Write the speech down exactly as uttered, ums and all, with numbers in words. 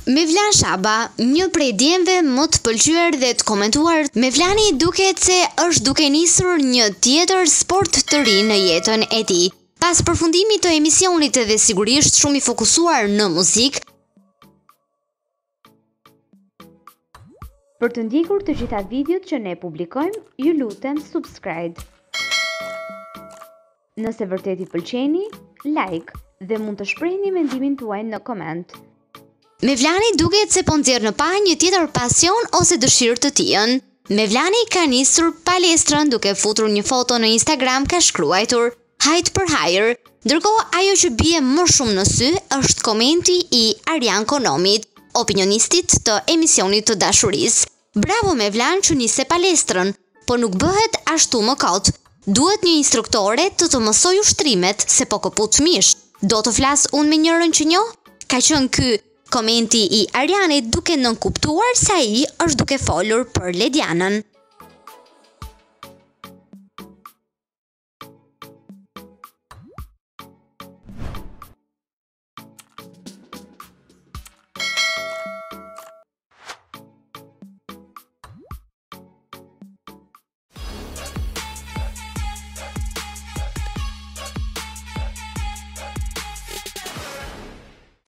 Mevlan Shaba, një prej djemve më të pëlqyer dhe të komentuar, Mevlani duket se është duke nisur një tjetër sport të ri në jetën e tij. Pas përfundimit të emisionit dhe sigurisht shumë i fokusuar në muzikë, për të ndjekur të gjitha videot që ne publikojmë, ju lutem subscribe. Nëse vërtet i pëlqeni, like dhe mund të shprehni mendimin tuaj në koment. Mevlani duket se po nxjerr në pa një tjetër pasion ose dëshirë të tij. Mevlani ka nisur palestrën duke futur një foto në Instagram ka shkruar Height për hajër, ndërkohë ajo që bie më shumë në sy është komenti i Arjan Konomit, opinionistit të emisionit të dashurisë. Bravo Mevlan që nisi palestrën, po nuk bëhet ashtu më kot. Duhet një instruktore të të mësoj ushtrimet se po koput mish. Do të flas unë me njërën që njoh? Ka qenë ky komenti i Arjanit duke nënkuptuar se ai është duke folur për Ledianën.